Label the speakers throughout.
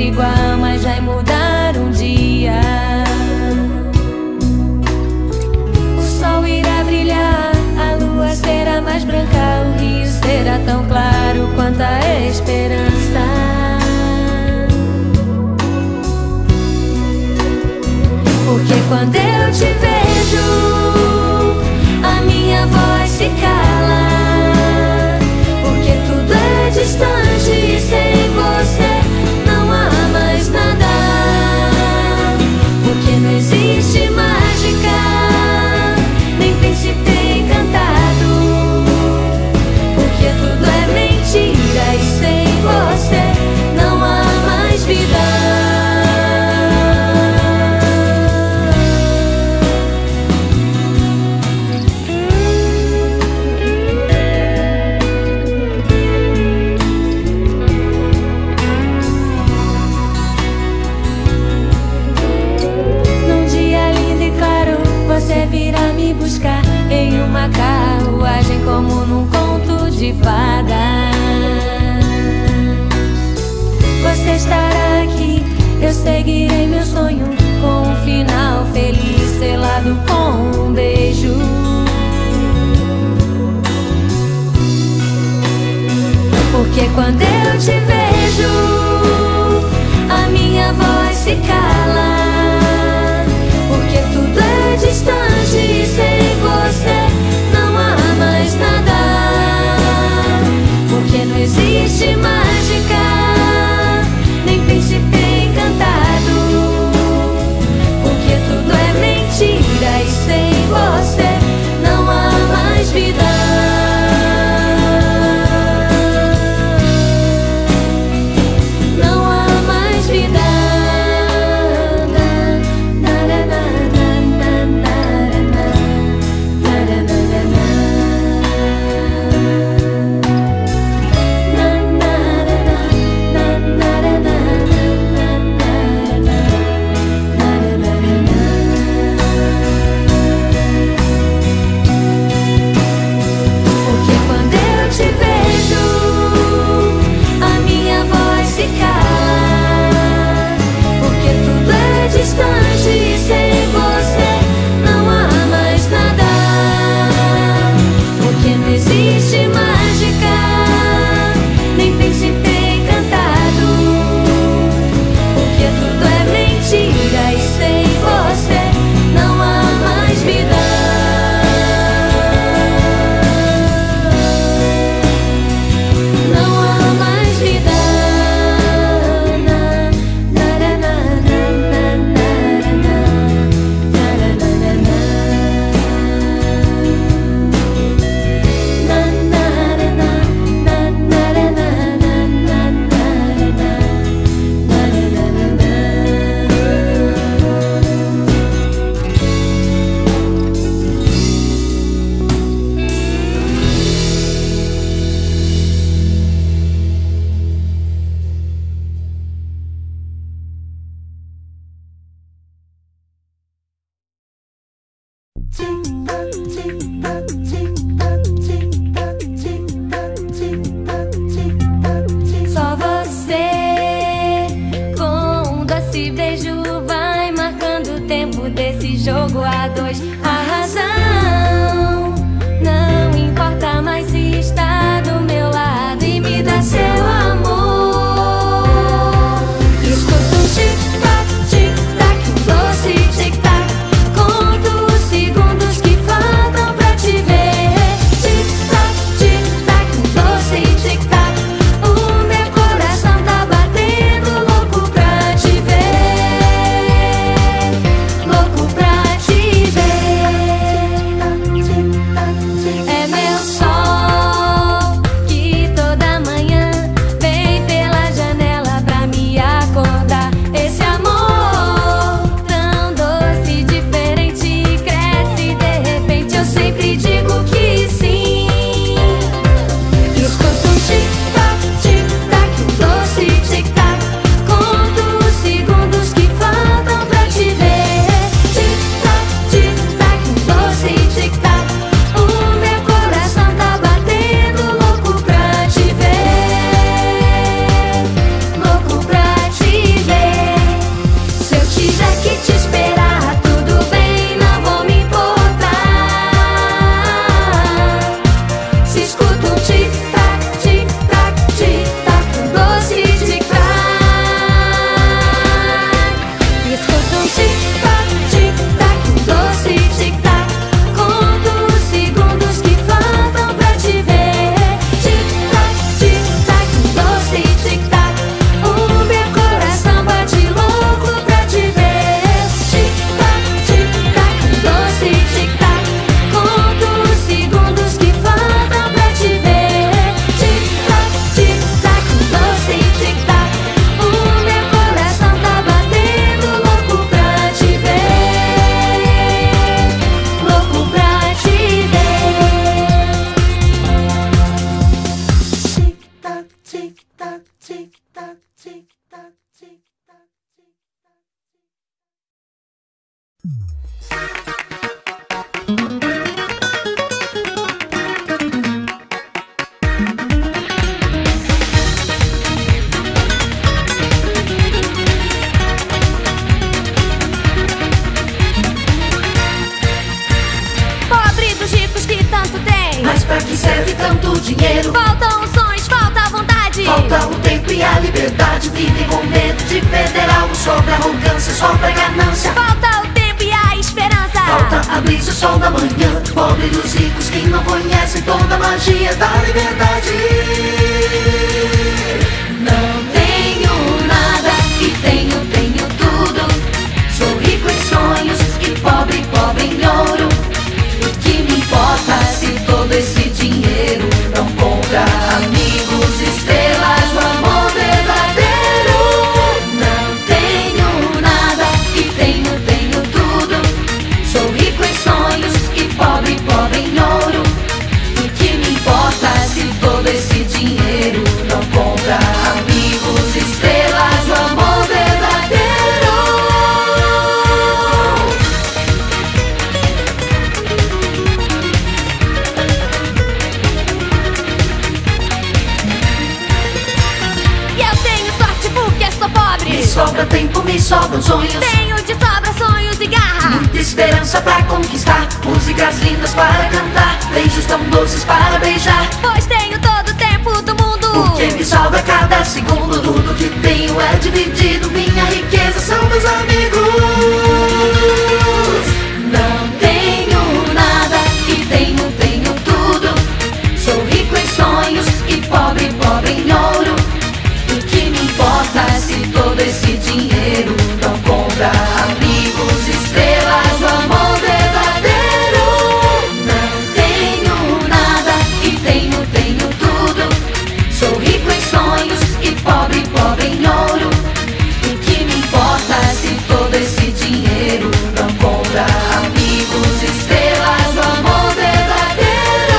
Speaker 1: igual, mas vai mudar um dia. O sol irá brilhar, a lua será mais branca, o rio será tão claro quanto a esperança. Porque quando eu te vejo, a minha voz se cala. Porque tudo é distante e sem você não há mais nada. Porque não existe mágica, nem príncipe encantado. Porque tudo é mentira e sem você não há mais vida. Você virá me buscar em uma carruagem como num conto de fadas. Você estará aqui, eu seguirei meu sonho com um final feliz selado com um beijo. Porque quando eu te vejo, a minha voz se cala. Porque tudo é distante e sem você não há mais nada. Porque não existe mágica, nem príncipe encantado. Porque tudo é mentira e sem você não há mais vida. Só você com um doce beijo vai marcando o tempo desse jogo a dois. A razão não importa mais se está do meu lado e me dá seu amor. Escuto um tic-tac, tic-tac, um doce tic-tac. Conto os segundos que faltam pra te ver. Tic-tac, tic-tac, um doce tic-tac. O meu coração tá batendo louco pra te ver. Louco pra te ver.
Speaker 2: respeito e a liberdade. Vivem com medo de perder algo, sobre a arrogância, sobre a ganância.
Speaker 1: Falta o tempo e a esperança.
Speaker 2: Falta a brisa, o sol da manhã. Pobre dos ricos que não conhecem toda a magia da liberdade.
Speaker 1: Não tenho nada e tenho tudo. Sou rico em sonhos e pobre em ouro. O que me importa se todo esse dinheiro não compra amigos, estrelas, o amor verdadeiro? Não tenho nada e tenho tudo. Sou rico em sonhos e pobre em ouro. O que me importa se todo esse dinheiro não compra amigos, estrelas, o amor verdadeiro? E eu tenho sorte porque sou pobre.
Speaker 2: Me sobra tempo, me sobram sonhos.
Speaker 1: Tenho de sobra sonhos e garra.
Speaker 2: Muita esperança pra conquistar, músicas lindas para cantar, beijos tão doces para beijar.
Speaker 1: Pois tenho todo o tempo do mundo.
Speaker 2: O que me salva a cada segundo, tudo que tenho é dividido. Minha riqueza são meus amigos.
Speaker 1: Não tenho nada e tenho tudo. Sou rico em sonhos e pobre em ouro. O que me importa se todo esse dinheiro não compra amigos, estrelas, o amor verdadeiro? Não tenho nada e tenho tudo. Sou rico em sonhos e pobre em ouro. O que me importa se todo esse dinheiro não compra amigos, estrelas, o amor verdadeiro?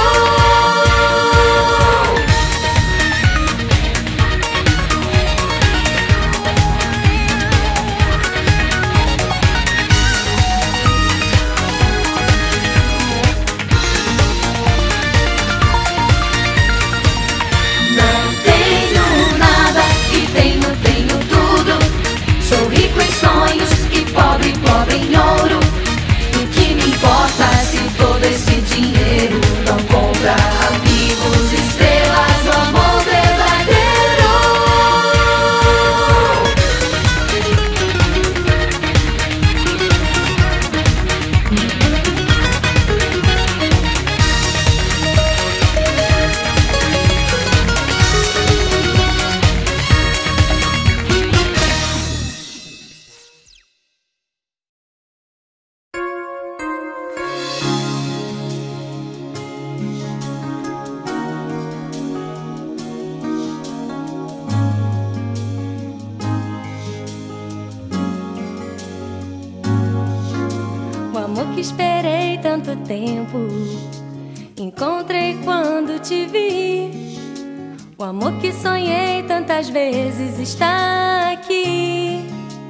Speaker 1: Não tenho nada e tenho tudo. Sou rico em sonhos e pobre em ouro. O que me importa se todo esse dinheiro não compra amigos, estrelas, o amor verdadeiro? O amor que esperei tanto tempo, encontrei quando te vi. O amor que sonhei tantas vezes está aqui.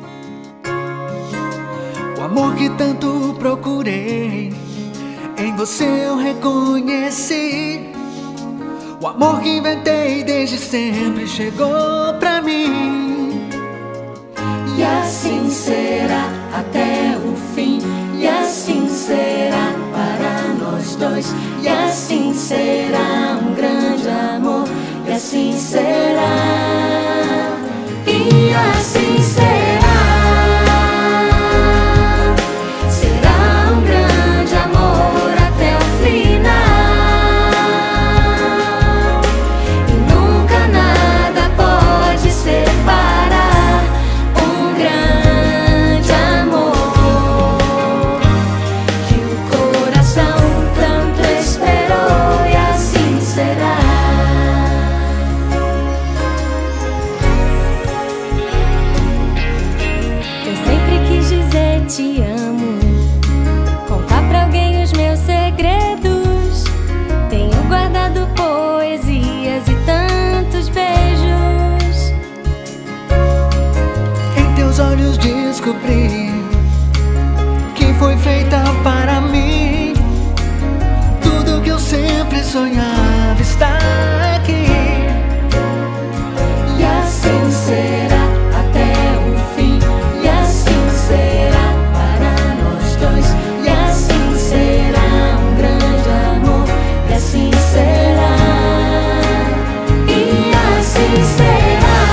Speaker 3: O amor que tanto procurei, em você eu reconheci. O amor que inventei desde sempre chegou pra mim.
Speaker 1: E assim será até o fim. E assim será para nós dois. E assim será um grande amor. E assim será. E assim será. Será um grande amor até o final. E nunca nada pode separar um grande amor que o coração tanto esperou. E assim será. Eu sempre quis dizer te amo, contar pra alguém os meus segredos. Tenho guardado poesias e tantos beijos.
Speaker 3: Em teus olhos descobri que foi feita para mim. Tudo que eu sempre sonhava está aqui.
Speaker 1: E assim será até o fim. E assim será para nós dois. E assim será um grande amor. E assim será. E assim será.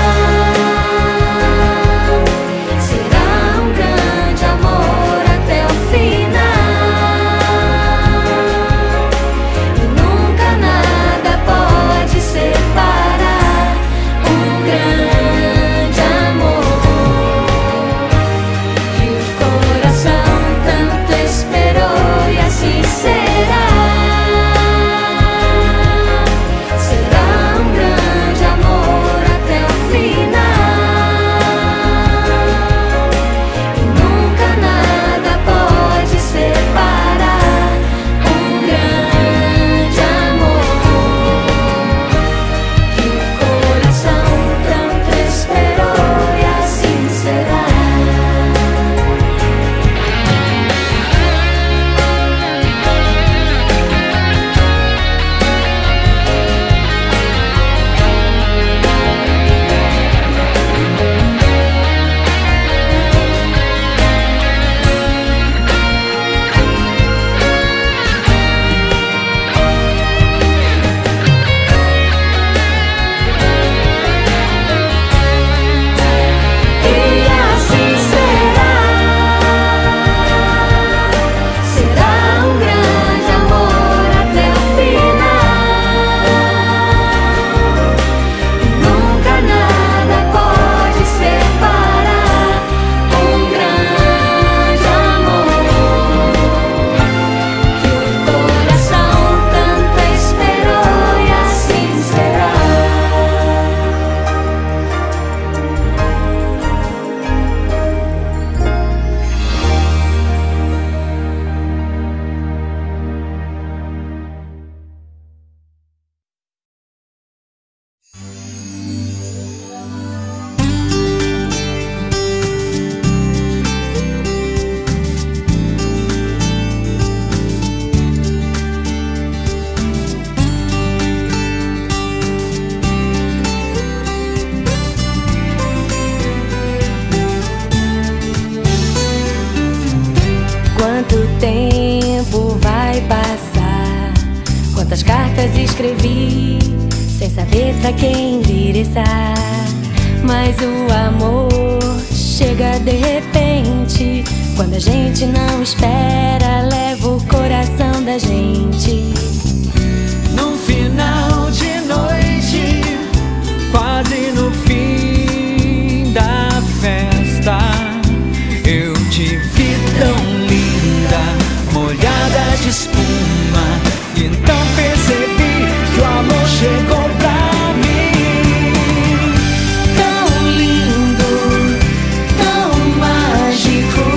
Speaker 1: Quantas cartas escrevi sem saber pra quem endereçar, mas o amor chega de repente, quando a gente não espera, leva o coração da gente.
Speaker 3: Num final de noite, quase no fim da festa, eu te vi tão linda, molhada de espuma, e então percebi que o amor chegou pra mim.
Speaker 1: Tão lindo, tão mágico,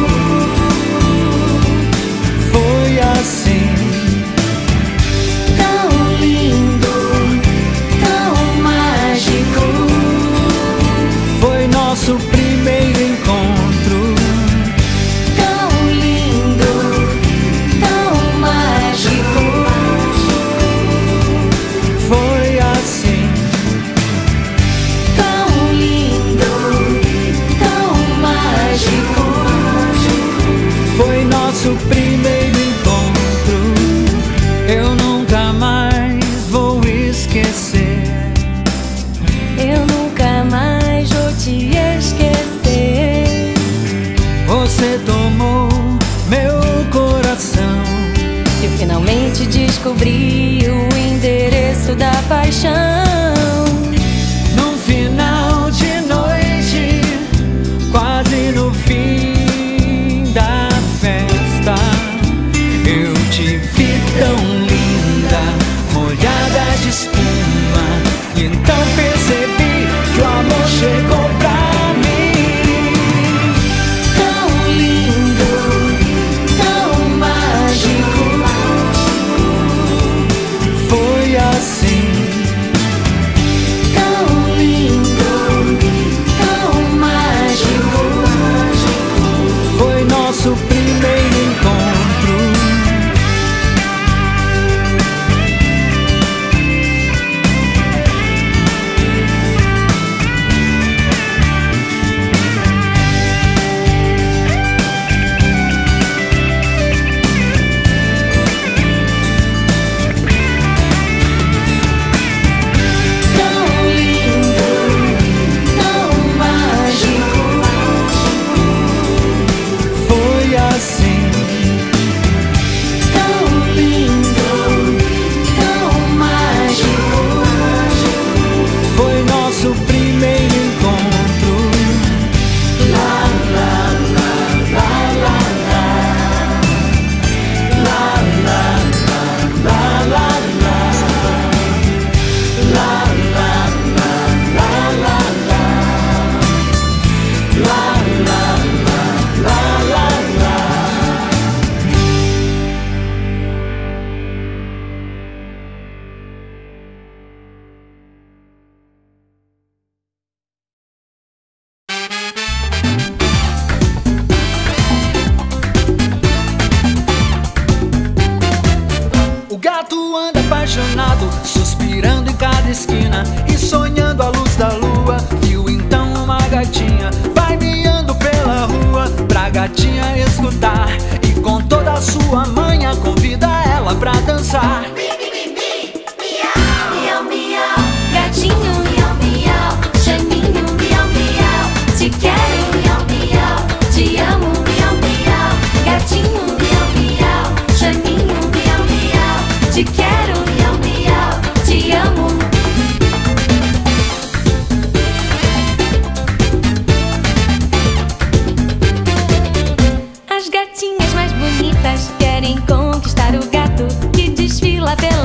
Speaker 3: foi assim.
Speaker 1: tão lindo, tão mágico.
Speaker 3: Foi nosso primeiro encontro.
Speaker 1: Tão lindo, tão mágico.
Speaker 3: Foi assim.
Speaker 1: Tão lindo, tão mágico.
Speaker 3: Foi nosso primeiro encontro. Eu nunca mais vou esquecer.
Speaker 1: Eu nunca mais vou te esquecer.
Speaker 3: Você tomou meu coração.
Speaker 1: Eu finalmente descobri o endereço da paixão.
Speaker 3: Num final de noite, quase no fim da festa, eu te vi tão linda, molhada de espuma, e então percebi que o amor chegou pra mim.
Speaker 1: Tão lindo, tão mágico.
Speaker 3: Foi assim.
Speaker 1: Tão lindo, tão mágico.
Speaker 3: Foi nosso primeiro encontro.
Speaker 1: Tão lindo, tão mágico.
Speaker 3: Foi assim.
Speaker 1: Tão lindo, tão mágico.
Speaker 3: Foi nosso primeiro encontro.
Speaker 1: Lá, lá, lá, lá, lá, lá. Lá, lá, lá, lá, lá, lá. Lá, lá, lá, lá, lá, lá. Lá, lá, lá, lá, lá, lá.
Speaker 3: O gato anda apaixonado, suspirando em cada esquina e sonhando a luz da lua. Viu então uma gatinha vagueando pela rua, pra gatinha escutar, e com toda a sua manha convida ela pra dançar.
Speaker 1: Miau, miau, gatinho, miau, miau, chaninho, miau, miau, te quero, miau, miau, te amo, miau, miau, gatinho, miau, miau, chaninho, miau, miau, te quero, miau, miau, te amo. As gatinhas mais bonitas querem conquistar o gato que desfila pela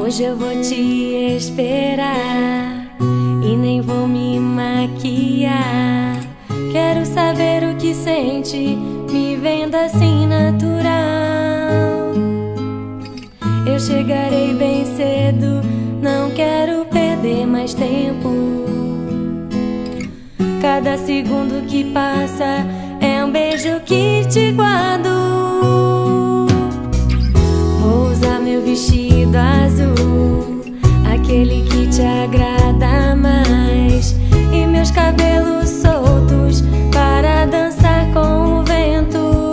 Speaker 1: Hoje eu vou te esperar e nem vou me maquiar. Quero saber o que sente me vendo assim natural. Eu chegarei bem cedo, não quero perder mais tempo. Cada segundo que passa é um beijo que te guardo. Vou usar meu vestido azul, aquele que te agrada mais, e meus cabelos soltos para dançar com o vento.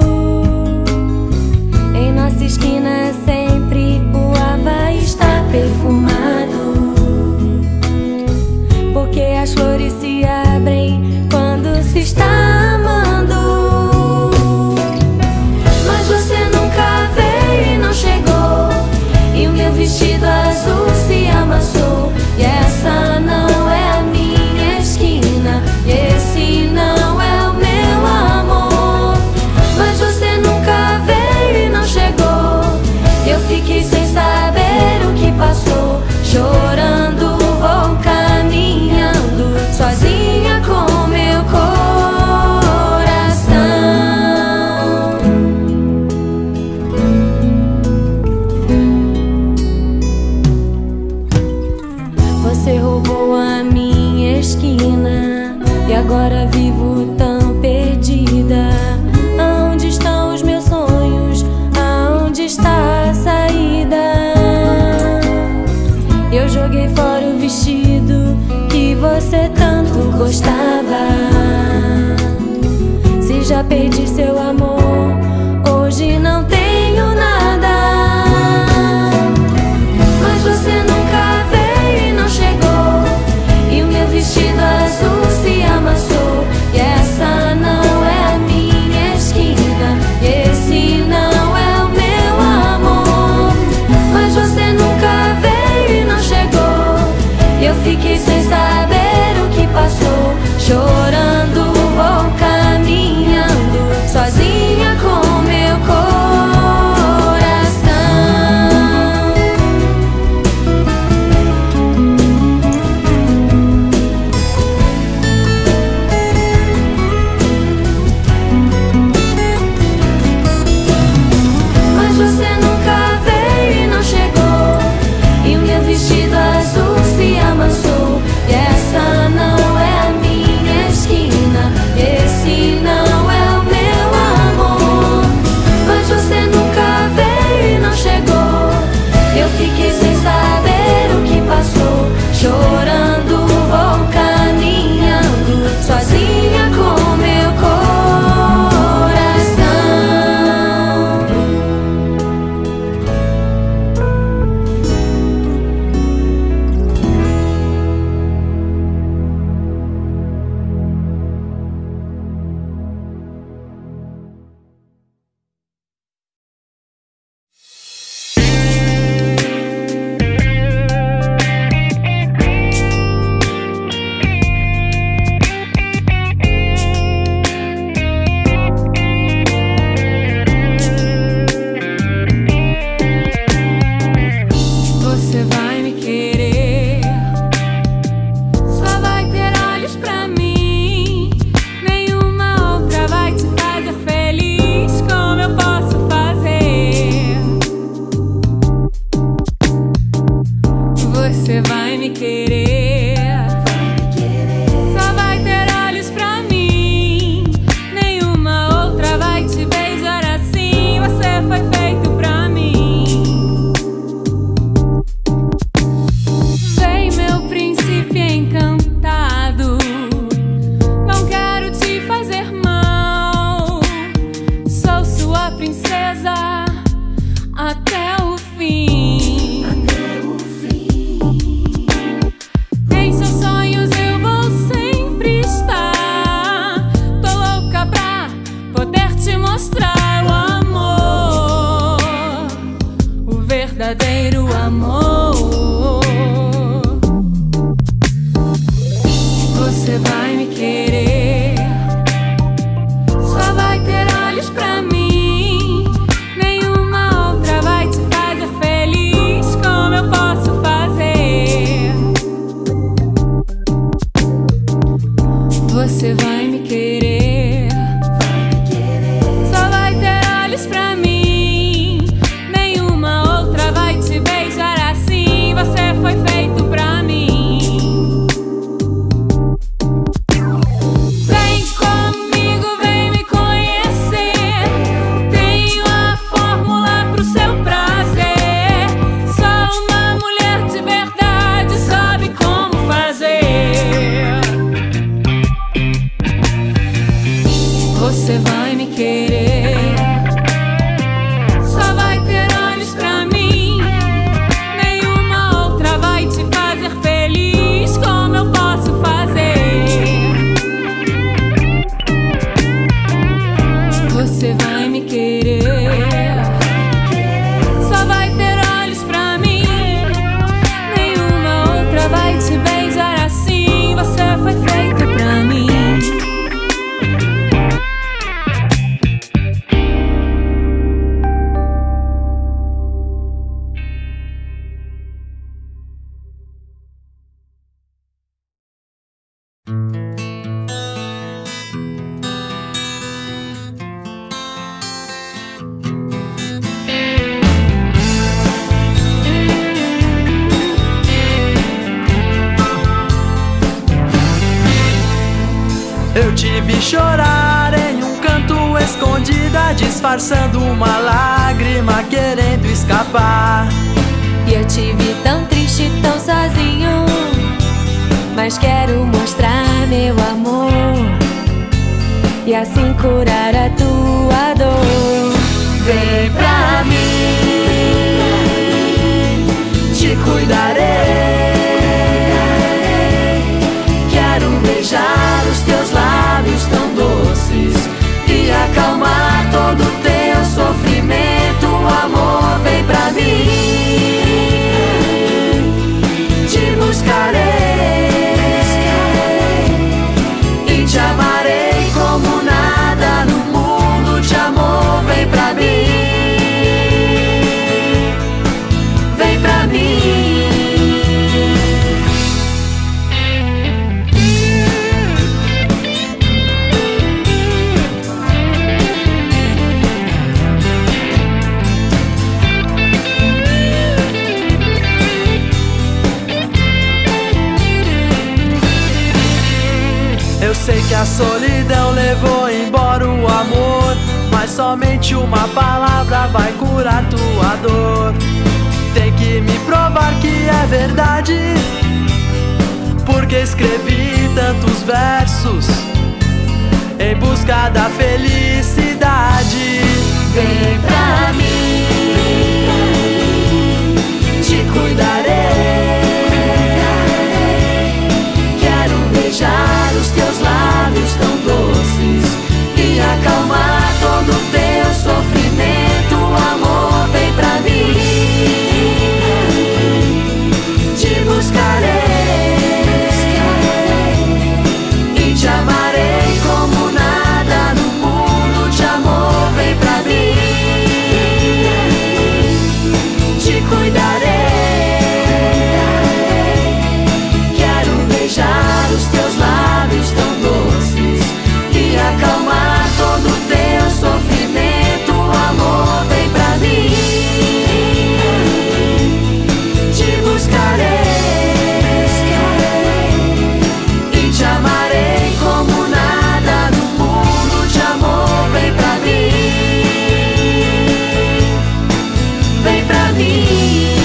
Speaker 1: Em nossa esquina sempre o ar vai estar perfumado, porque as flores se abrem quando se está amando. Mas você nunca veio e não chegou, e o meu vestido azul se amassou. E essa não é a minha esquina, e esse não é o meu amor. Mas você nunca veio e não chegou, eu fiquei sem saber o que passou. Chorando vou caminhando, sozinha com meu coração. Você roubou a minha esquina e agora vivo tão perdida. Aonde estão os meus sonhos? Aonde está a saída? Eu joguei fora o vestido que você tanto gostava. Se já perdi seu amor, hoje não tenho nada. Mas você nunca veio e não chegou, e o meu vestido azul se amassou. E essa não é a minha esquina, e esse não é o meu amor. Mas você nunca veio e não chegou, eu fiquei sem saber o que passou. Chorando vou caminhando, sozinha com meu coração. Mas você nunca veio e não chegou, e o meu vestido azul se amassou. E essa não é a minha esquina, esse não é o meu amor. Mas você nunca veio e não chegou, eu fiquei sem saber o que passou. Chorando vou caminhando, sozinha com meu coração. Você vai me querer, só vai ter olhos pra mim. Nenhuma outra vai te fazer feliz como eu posso fazer. Você vai me querer, só vai ter olhos pra mim. Nenhuma outra vai te beijar assim. Você foi feito pra mim. Vem, meu príncipe encantado, não quero te fazer mal. Sou sua princesa até o fim.
Speaker 4: chorar em um canto escondida, disfarçando uma lágrima, querendo escapar.
Speaker 1: E eu te vi tão triste, tão sozinho, mas quero mostrar meu amor e assim curar a tua dor.
Speaker 4: Vem pra mim, te cuidarei. Quero beijar os teus lábios tão doces e acalmar todo o teu sofrimento. Amor, vem pra mim, te buscarei e te amarei como nada no mundo te amou. Vem pra mim, vem pra mim. Eu sei que a solidão levou embora o amor, mas somente uma palavra vai curar tua dor. Tem que me provar que é verdade, porque escrevi tantos versos em busca da felicidade. Vem pra mim, te cuidarei. Quero beijar os teus lábios tão doces e acalmar todo o teu sofrimento. Amor, vem pra mim, te buscarei e te amarei como nada no mundo te amou. Vem pra mim, te cuidarei. Quero beijar os teus lábios tão doces e acalmar todo o teu sofrimento. Amor, vem pra mim, te buscarei e te amarei como nada no mundo te amou. Vem pra mim, vem pra mim.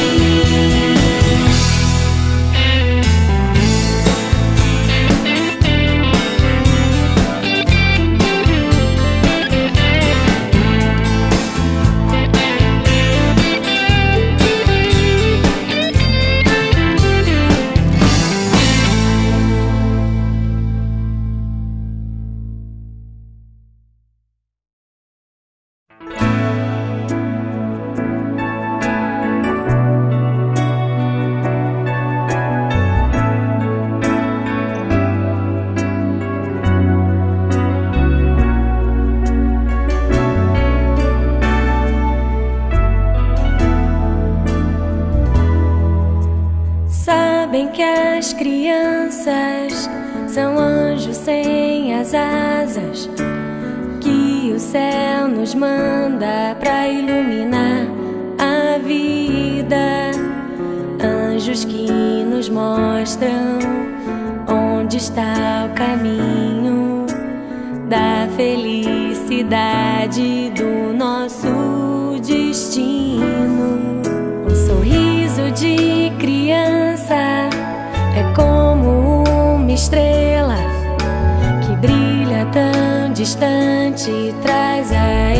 Speaker 1: Sabem que as crianças são anjos sem as asas, que o céu nos manda pra iluminar a vida. Anjos que nos mostram onde está o caminho da felicidade do nosso destino. Um sorriso de criança é como uma estrela que brilha tão distante e traz a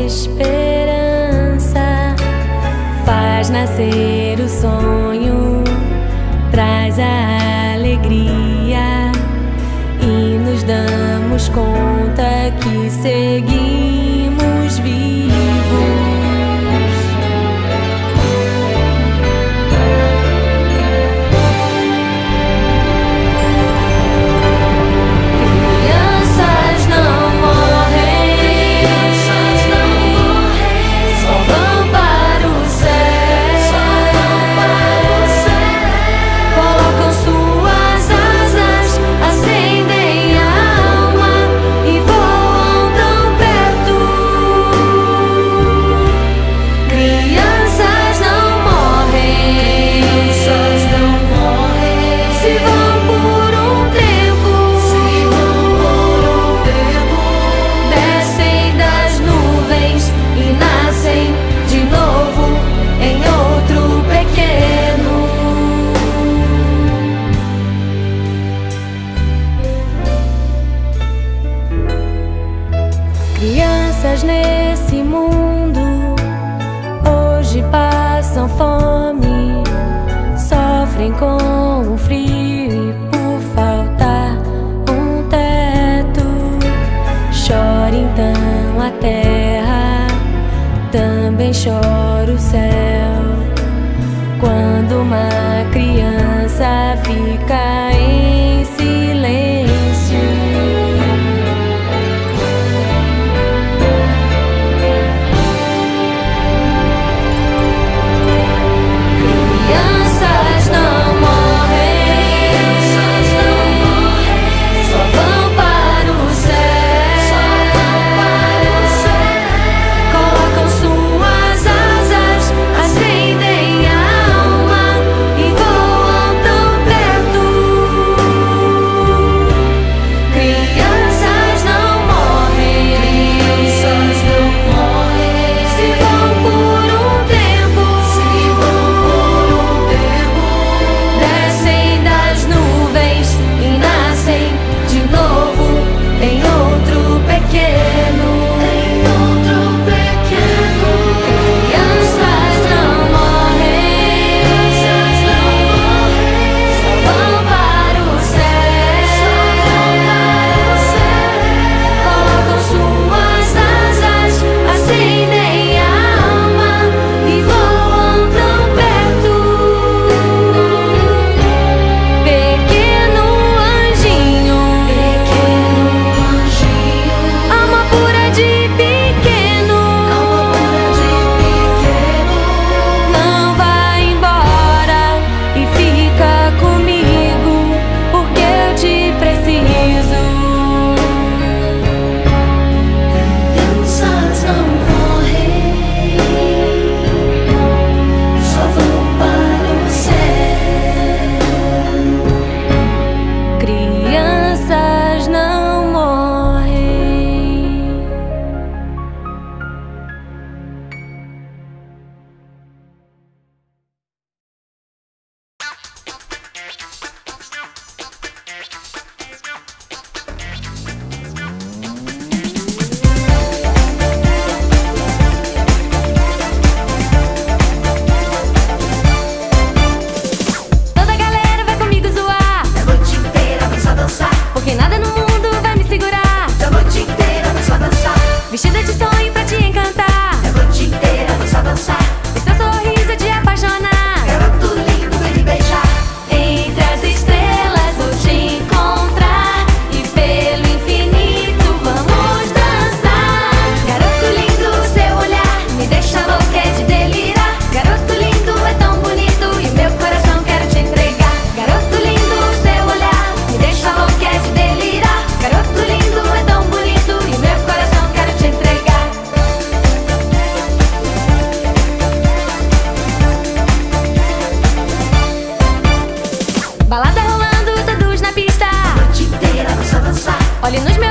Speaker 1: esperança. Faz nascer o sonho, traz a alegria e nos damos conta que seguimos vivos. Acendem a alma e voam tão perto. fome, sofrem com o frio e por faltar um teto. Chora então a terra, também chora o céu, quando uma criança fica em silêncio. Crianças não morrem, só vão para o céu, colocam suas asas, acendem a alma e voam tão perto. Crianças não morrem, se vão por um tempo, descem das nuvens e nascem de novo em outro pequeno. Crianças não morrem, só vão para o céu, colocam suas asas, acendem a alma e voam tão perto. Pequeno anjinho, alma pura de pequeno, não vai embora e fica comigo, porque eu te preciso.
Speaker 2: Crianças não morrem, só vão para o céu.
Speaker 1: Crianças não morrem. Toda a galera vai comigo zoar,
Speaker 2: A noite inteira vai só dançar,
Speaker 1: porque nada no mundo vai me segurar.
Speaker 2: a noite inteira vai só dançar,
Speaker 1: Vestida de sonho pra te encantar,
Speaker 2: a noite inteira vai só dançar.
Speaker 1: e seu sorriso de apaixonar.
Speaker 2: Garoto lindo, vem me beijar.
Speaker 1: Entre as estrelas vou te encontrar e pelo infinito vamos dançar. Garoto lindo, seu olhar me deixa louca é de delirar. Garoto lindo, é tão bonito e meu coração quero te entregar. Garoto lindo, seu olhar me deixa louca é de delirar. Garoto lindo, é tão bonito e meu coração quero te entregar. Balada rolando, todos na pista.
Speaker 2: A noite inteira vai só dançar,
Speaker 1: Olhe nos meus